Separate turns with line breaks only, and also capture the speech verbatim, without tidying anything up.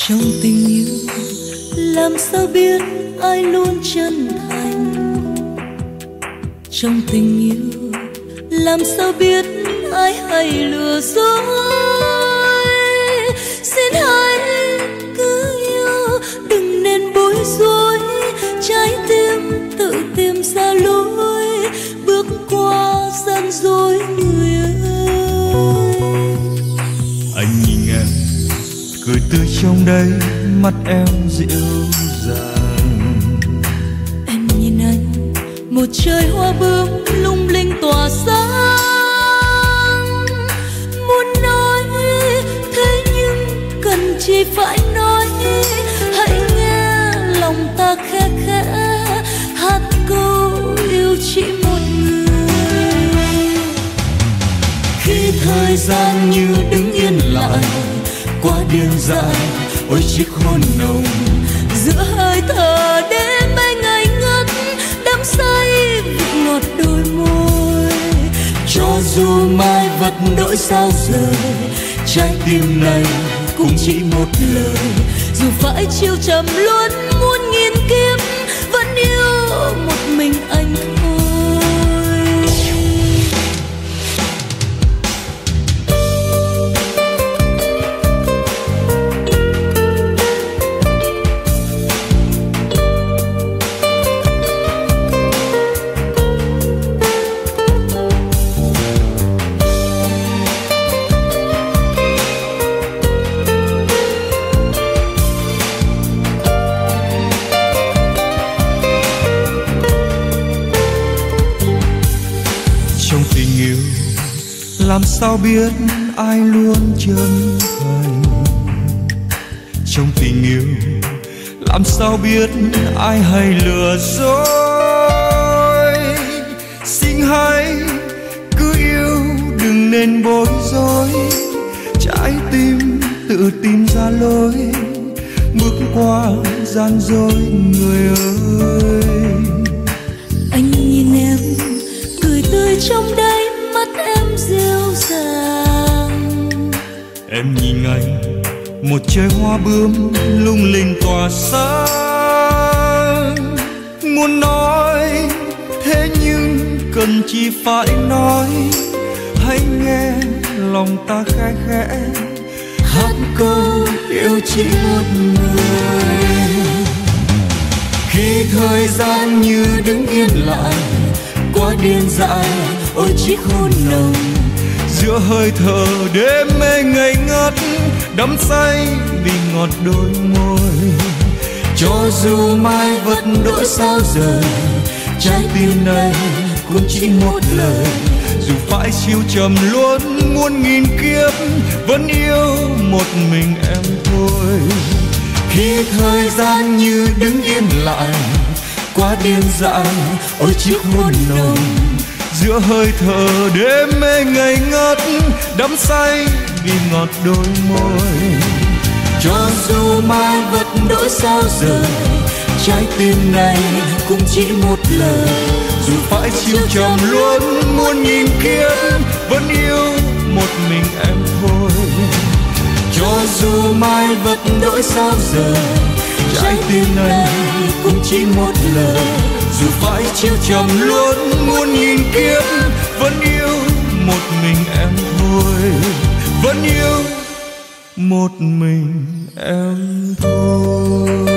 Trong tình yêu làm sao biết ai luôn chân thành, trong tình yêu làm sao biết ai hay lừa dối. Xin hãy cứ yêu, đừng nên bối rối, trái tim tự tìm ra lối, bước qua gian dối người ơi.
Anh nhìn em cười tươi trong đấy, mắt em dịu dàng.
Em nhìn anh, một trời hoa bướm lung linh tỏa sáng. Muốn nói thế nhưng cần chỉ phải nói, hãy nghe lòng ta khẽ khẽ hát câu yêu chỉ một người.
Khi thời gian như đứng yên lại, quá điên dại, ôi chiếc hôn nồng
giữa hơi thở đêm mây ngây ngất, đắm say vị ngọt đôi môi.
cho dù mai vật đổi sao rời, trái tim này cũng chỉ một lời.
Dù phải chiều trầm luôn muôn nghìn kiếp, vẫn yêu một mình anh thôi.
Làm sao biết ai luôn chân thành, trong tình yêu làm sao biết ai hay lừa dối. Xin hãy cứ yêu, đừng nên bối rối, trái tim tự tìm ra lối, bước qua gian dối người ơi.
Anh nhìn em cười tươi trong đáy mắt em dịu dàng.
Em nhìn anh, một trời hoa bướm lung linh tỏa sáng. Muốn nói thế nhưng cần chỉ phải nói, hãy nghe lòng ta khẽ khẽ hát câu yêu chỉ một người. Khi thời gian như đứng yên lại, quá điên dại, ôi chiếc hôn nồng giữa hơi thở đêm mê ngây ngất, đắm say vì ngọt đôi môi. Cho dù mai vật đổi sao rời, trái tim này cũng chỉ một lời. Dù phải siêu trầm luôn muôn nghìn kiếp, vẫn yêu một mình em thôi. Khi thời gian như đứng yên lại, quá điên dại, ôi chiếc hôn nồng giữa hơi thở đêm mê ngây ngất, đắm say vì ngọt đôi môi. Cho dù mai vật đổi sao rời, trái tim này cũng chỉ một lời. Dù phải chiều trầm luôn muôn nghìn kiếp, vẫn yêu một mình em thôi. Cho dù mai vật đổi sao rời, trái tim này cũng chỉ một lời. Dù phải chiều trầm luôn muôn nghìn kiếp, vẫn yêu một mình em thôi. Vẫn yêu một mình em thôi.